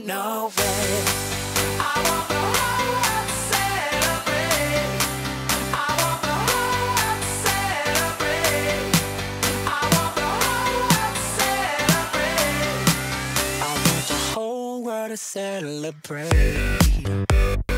know it. I want the whole world to celebrate. I want the whole world to celebrate. I want the whole world to celebrate. I want the whole world to celebrate.